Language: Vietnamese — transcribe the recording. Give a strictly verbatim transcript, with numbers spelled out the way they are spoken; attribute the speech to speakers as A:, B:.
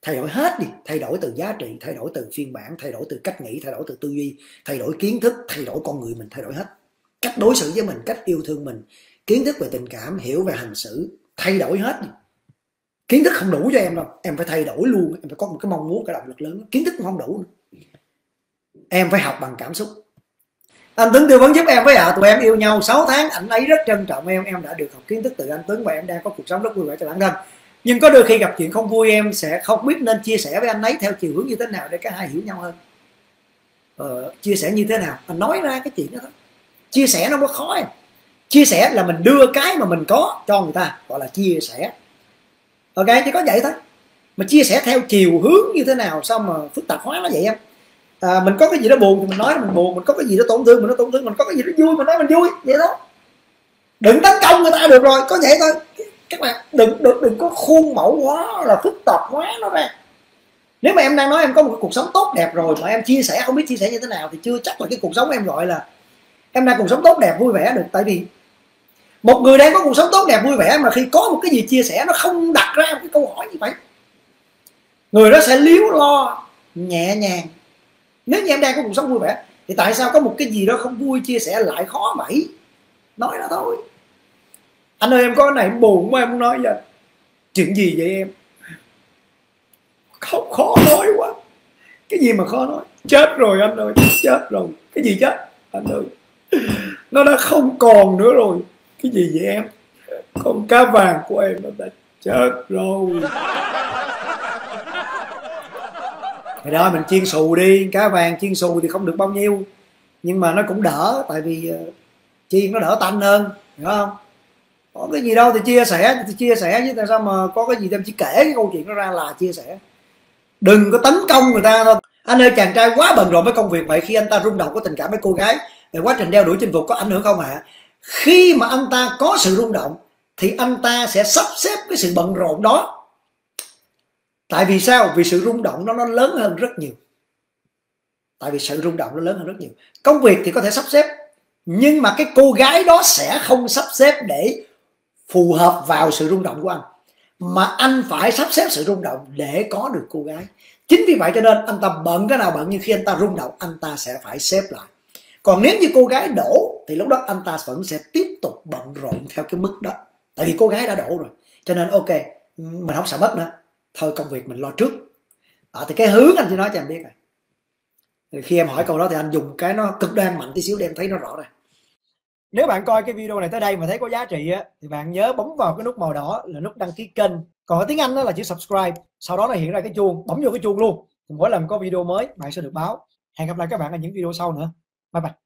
A: Thay đổi hết đi, thay đổi từ giá trị, thay đổi từ phiên bản, thay đổi từ cách nghĩ, thay đổi từ tư duy, thay đổi kiến thức, thay đổi con người mình, thay đổi hết. Cách đối xử với mình, cách yêu thương mình, kiến thức về tình cảm, hiểu về hành xử, thay đổi hết đi. Kiến thức không đủ cho em đâu, em phải thay đổi luôn, em phải có một cái mong muốn, cái động lực lớn. Kiến thức cũng không đủ nữa. Em phải học bằng cảm xúc. Anh Tuấn tư vấn giúp em với ạ. À, tụi em yêu nhau sáu tháng, anh ấy rất trân trọng em, em đã được học kiến thức từ anh Tuấn và em đang có cuộc sống rất vui vẻ cho bản thân. Nhưng có đôi khi gặp chuyện không vui, em sẽ không biết nên chia sẻ với anh ấy theo chiều hướng như thế nào để cả hai hiểu nhau hơn. Ờ, chia sẻ như thế nào? Anh nói ra cái chuyện đó thôi. Chia sẻ nó có khó em. Chia sẻ là mình đưa cái mà mình có cho người ta, gọi là chia sẻ. Ok, chỉ có vậy thôi. Mà chia sẻ theo chiều hướng như thế nào, sao mà phức tạp hóa nó vậy em? À, mình có cái gì đó buồn thì mình nói mình buồn, mình có cái gì đó tổn thương mình nói tổn thương, mình có cái gì đó vui mình nói mình vui, vậy đó. Đừng tấn công người ta được rồi, có vậy thôi. Các bạn đừng đừng đừng có khuôn mẫu hóa là phức tạp hóa nó ra. Nếu mà em đang nói em có một cuộc sống tốt đẹp rồi mà em chia sẻ không biết chia sẻ như thế nào thì chưa chắc là cái cuộc sống em gọi là em đang cuộc sống tốt đẹp vui vẻ được. Tại vì một người đang có cuộc sống tốt đẹp vui vẻ mà khi có một cái gì chia sẻ nó không đặt ra một cái câu hỏi như vậy, người đó sẽ líu lo nhẹ nhàng. Nếu như em đang có cuộc sống vui vẻ thì tại sao có một cái gì đó không vui chia sẻ lại khó vậy? Nói đó thôi. Anh ơi em có cái này em buồn quá em muốn nói vậy. Chuyện gì vậy em? Không, khó nói quá. Cái gì mà khó nói? Chết rồi anh ơi, chết rồi. Cái gì chết? Anh ơi, nó đã không còn nữa rồi. Cái gì vậy em? Con cá vàng của em nó đã chết rồi. Thì đó, mình chiên xù đi. Cá vàng chiên xù thì không được bao nhiêu, nhưng mà nó cũng đỡ. Tại vì chiên nó đỡ tanh hơn, hiểu không? Có cái gì đâu thì chia sẻ thì chia sẻ chứ tại sao mà có cái gì em chỉ kể cái câu chuyện đó ra là chia sẻ. Đừng có tấn công người ta thôi. Anh ơi, chàng trai quá bận rộn với công việc vậy, khi anh ta rung động có tình cảm với cô gái, về quá trình đeo đuổi chinh phục có ảnh hưởng không ạ? À? Khi mà anh ta có sự rung động thì anh ta sẽ sắp xếp cái sự bận rộn đó. Tại vì sao? Vì sự rung động đó nó lớn hơn rất nhiều. Tại vì sự rung động nó lớn hơn rất nhiều. Công việc thì có thể sắp xếp, nhưng mà cái cô gái đó sẽ không sắp xếp để phù hợp vào sự rung động của anh, mà anh phải sắp xếp sự rung động để có được cô gái. Chính vì vậy cho nên anh ta bận cái nào bận, nhưng khi anh ta rung động anh ta sẽ phải xếp lại. Còn nếu như cô gái đổ thì lúc đó anh ta vẫn sẽ tiếp tục bận rộn theo cái mức đó. Tại vì cô gái đã đổ rồi. Cho nên ok, mình không sợ mất nữa, thôi công việc mình lo trước. À, thì cái hướng anh chỉ nói cho em biết này. Thì khi em hỏi câu đó thì anh dùng cái nó cực đoan mạnh tí xíu để em thấy nó rõ ràng. Nếu bạn coi cái video này tới đây mà thấy có giá trị á, thì bạn nhớ bấm vào cái nút màu đỏ là nút đăng ký kênh. Còn ở tiếng Anh đó là chữ subscribe. Sau đó nó hiện ra cái chuông, bấm vô cái chuông luôn. Mỗi lần có video mới bạn sẽ được báo. Hẹn gặp lại các bạn ở những video sau nữa. Bye bye.